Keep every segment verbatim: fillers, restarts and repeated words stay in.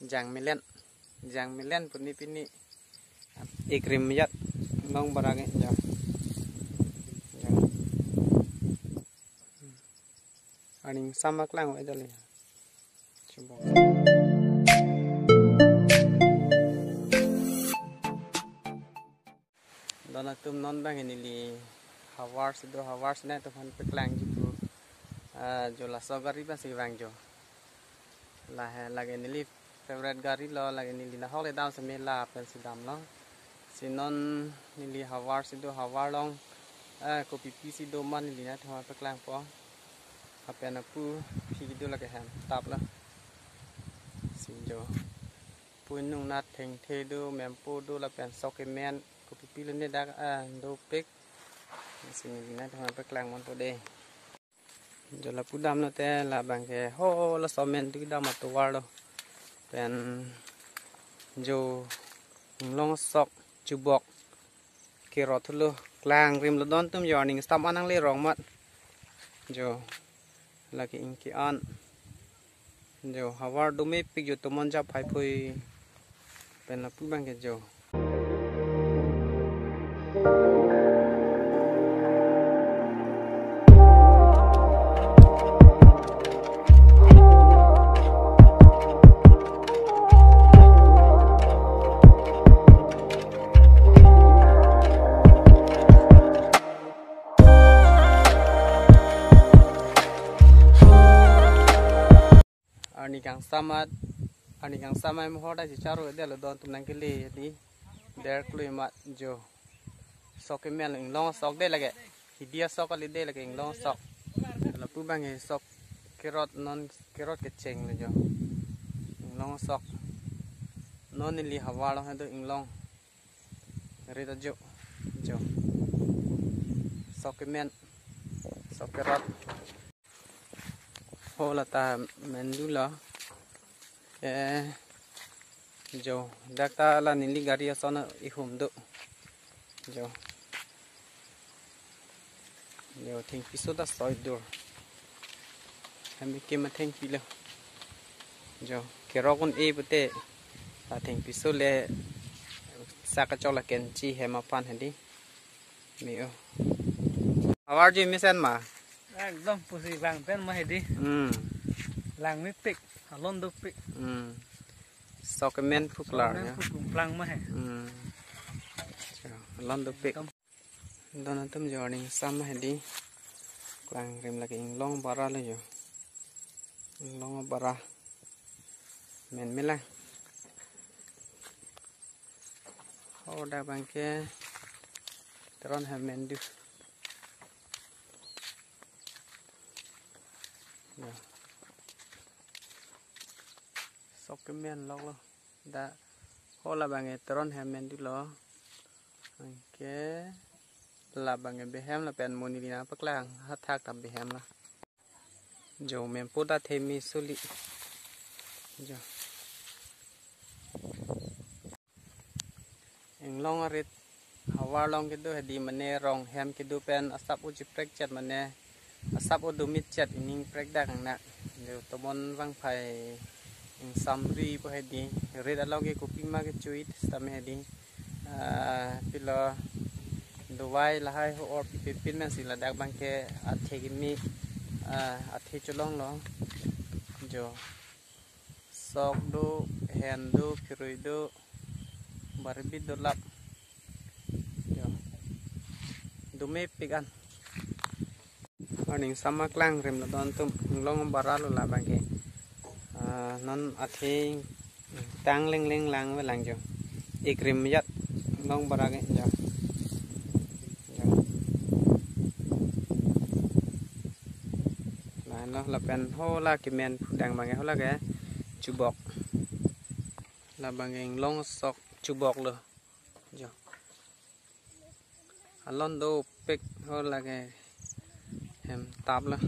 jang milen jang milen puni pini ikrim yat long barangnya jang jang aning sama klang aja li coba dona tum non bang ini li hawar sido hawar sene to han peklang jitu jo la so gari ba si bang jo la he lagi ini li favorite gari lo lagi ini li na hole down se me la pen si dam lo sinon ini li hawar sido hawar long ko pipi sido man ini na thwa peklang po apa yang aku hidup lagi ham tap lah sinjo punung nat theng thedu mempu do la pen sokemen ko pipi le ne dak a do pek sini na thwa peklang mon to de jo la pudam no te la bang ke ho la somen tu da ma to war lo pen jo long sok chubok ke ro thulu klang rim lo don tum yorning stam anang le rong mat jo lagi ingki an jo hawar dume pik jo tomon ja phai phoi pen la pu bang ke jo ani kang samat ani kang samai mohoda si charo de lo don tum nang ke le di der klui mat jo sok mel ing long sok de lage hidia sok ali de lage ing long sok la pu bang e sok kerot non kerot ke cheng le jo ing long sok non li hawa lo ha do ing long re ta jo jo sok men sok kerot hola ta mendula eh jo dakta la nili gari asona ihum do jo jo thing piso da soi do hami ke ma thing pi lo jo ke rogon e bute ta thing piso le saka chola kenchi hema pan handi mi o awar ji misen ma ekdom pusi lang pen mah di hmm lang mi pik halon do pik hmm sokemen puklar ya lang mah hmm halon do pik dona tum joning sama hedi klang rim lagi long bara le yo long bara men mela oda bangke teron ha mendu ya sokemen lo lo da hola bange teron ha mendu lo oke la bange behem la pen monilina paklang hathak tam behem la jo mem poda themi suli jo eng long arit hawa long ke do hedi mane rong hem ke do pen asap uji prek chat mane asap udu mit chat ining prek da kang na de tomon wang phai eng samri po hedi red along ke kuping ma ke chuit stam hedi a pilo duwai lahai ho or pipin men sila dak bangke athe gimi a athe cholong lo jo sok do hen do phirui do barbi do lap jo dume pigan aning sama klang rem lo don tum long bara lo la bangke a non athe tang leng leng lang we lang jo ikrim yat long bara ke jo nó là pen ho la ki men dang bang ho la ke chubok la bang eng long sok chubok lo jo alon do pek ho la ke hem tap la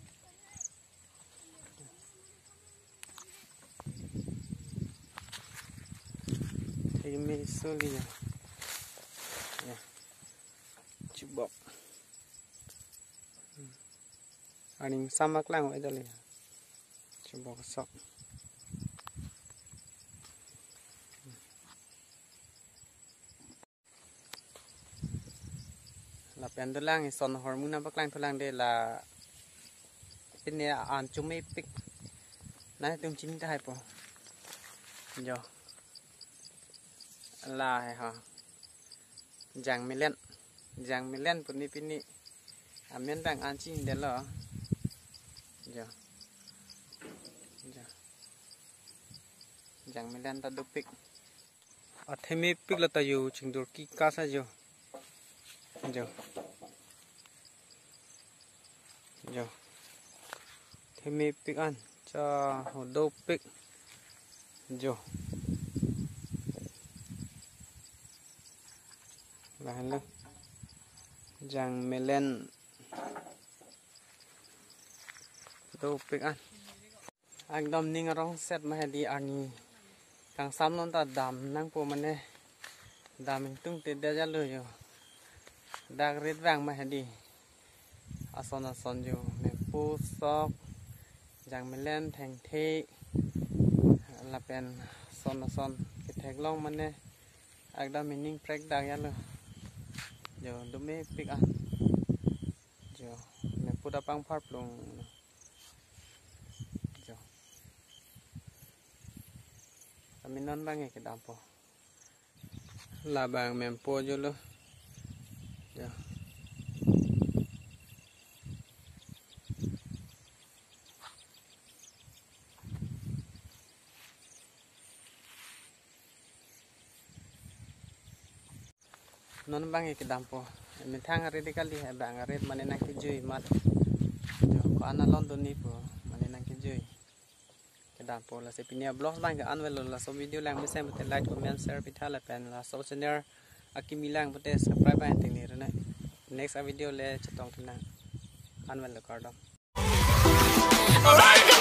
thì mi soli ya chubok aning sama klang wa dali chubok sok là pen đồ lang son hormone bắc lang lang đây là bên này ăn chung mấy pic nãy tung chín cái hai po giờ là hả giang milen giang milen pun ni pini amen bang ăn chín đây là giờ giờ giang milen ta đục pic ở thêm mấy pic là ta yêu chừng được kí cá sao giờ giờ giờ thêm mấy pic ăn cho hồ đô pic giờ là luôn giang melen đô pic ăn anh đâm ninh rong set mà đi ăn càng sắm nó ta đầm năng po mình nè đầm mình tung tiền để ra lười rồi đặc rít vàng mà đi à son à son rồi mình pu sọc giang melen thành thế là pen son à son cái thạch long mình nè anh đâm mình ninh prek đặc ra lười giờ đúng mấy pick ăn giờ mình pu đã băng phát luôn giờ mình non bang cái đam po là bang mình po vô luôn giờ non bang cái đam po mình thang ở đây cái gì hay bang ở đây mà nên cái gì mà có anh alon tuần này po mà nên cái gì cái đam po là sẽ pinia blog bang cái anh về là số video lang mới xem một like comment share pita là pen là số channel akimi lang một subscribe bang tình này rồi này next video le chatong tin lang anh về là cardom.